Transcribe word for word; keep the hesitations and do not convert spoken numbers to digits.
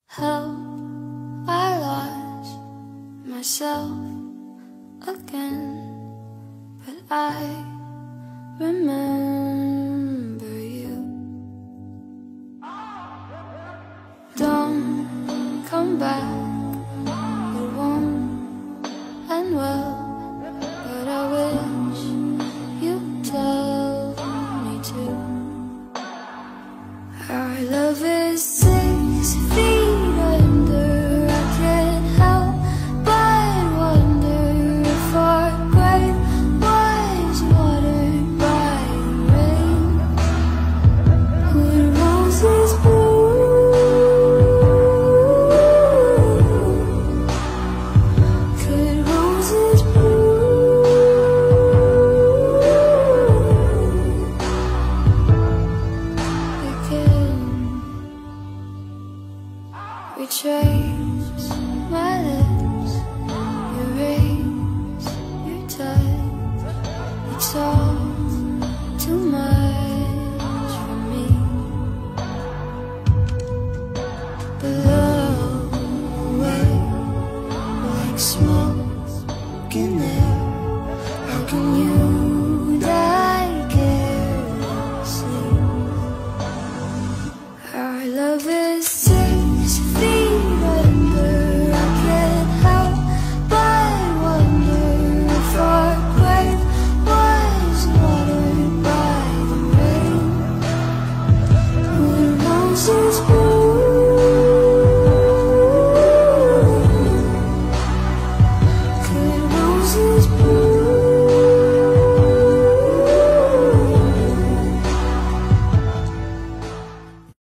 How I lost myself again, but I remember you. Don't come back, it won't end well, but I wish you'd tell me to. Our love is six feet under, I can't help but wonder if our grave was watered by rain. Would roses bloom? Could roses bloom again? Retrace my life